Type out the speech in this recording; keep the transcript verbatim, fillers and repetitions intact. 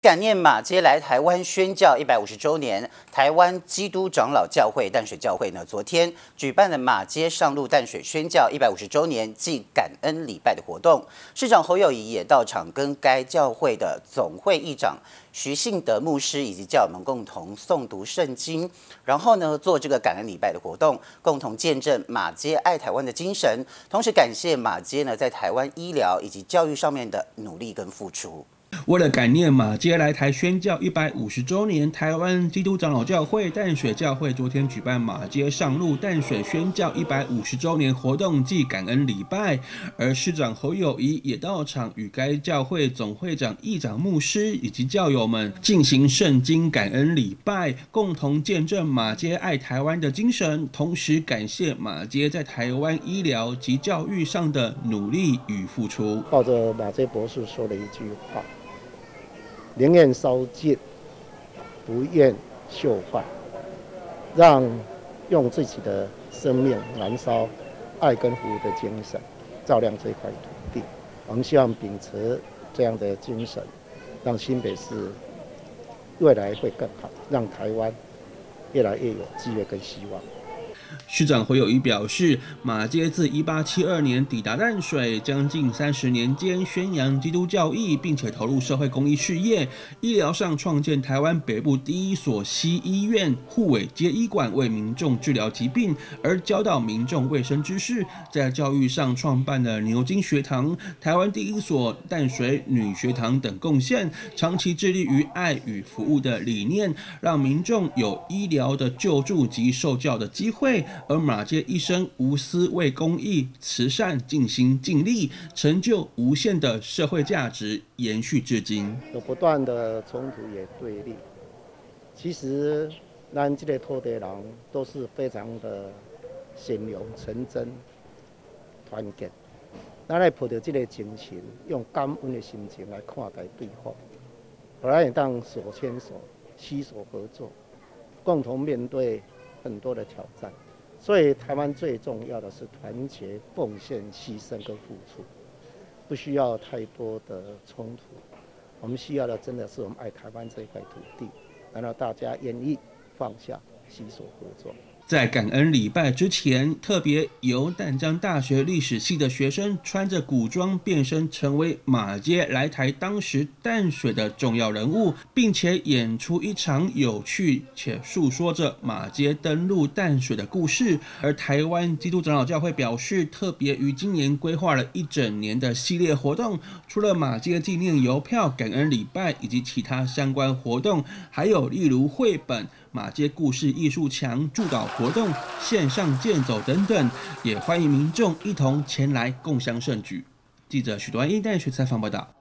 感念马偕来台湾宣教一百五十周年，台湾基督长老教会淡水教会呢，昨天举办了马偕上路淡水宣教一百五十周年暨感恩礼拜的活动。市长侯友宜也到场，跟该教会的总会议长徐信德牧师以及教友们共同诵读圣经，然后呢做这个感恩礼拜的活动，共同见证马偕爱台湾的精神，同时感谢马偕呢在台湾医疗以及教育上面的努力跟付出。 为了感念马偕来台宣教一百五十周年，台湾基督长老教会淡水教会昨天举办马偕上路淡水宣教一百五十周年活动暨感恩礼拜，而市长侯友宜也到场，与该教会总会长、议长、牧师以及教友们进行圣经感恩礼拜，共同见证马偕爱台湾的精神，同时感谢马偕在台湾医疗及教育上的努力与付出。 抱着马偕博士说了一句话：宁愿烧尽，不愿锈坏，让用自己的生命燃烧爱跟服务的精神，照亮这块土地。我们希望秉持这样的精神，让新北市未来会更好，让台湾越来越有机会跟希望。 市长侯友宜表示，马偕自一八七二年抵达淡水，将近三十年间宣扬基督教义，并且投入社会公益事业。医疗上创建台湾北部第一所西医院护卫街医馆，为民众治疗疾病，而教导民众卫生知识。在教育上创办了牛津学堂、台湾第一所淡水女学堂等贡献，长期致力于爱与服务的理念，让民众有医疗的救助及受教的机会。而马偕一生无私为公益、慈善尽心尽力，成就无限的社会价值，延续至今。 有不断的冲突也对立，其实咱这个土地人都是非常的善良、纯真、团结。咱来抱着这个精神，用感恩的心情来看待对方，互咱会当手牵手、携手合作，共同面对很多的挑战。所以台湾最重要的是团结、奉献、牺牲跟付出，不需要太多的冲突。我们需要的真的是我们爱台湾这一块土地，然后大家愿意放下、携手合作。 在感恩礼拜之前，特别由淡江大学历史系的学生穿着古装变身，成为马偕来台当时淡水的重要人物，并且演出一场有趣且诉说着马偕登陆淡水的故事。而台湾基督长老教会表示，特别于今年规划了一整年的系列活动，除了马偕纪念邮票、感恩礼拜以及其他相关活动，还有例如绘本、马偕故事艺术墙、助导活动、线上健走等等，也欢迎民众一同前来共襄盛举。记者许端一带学采访报道。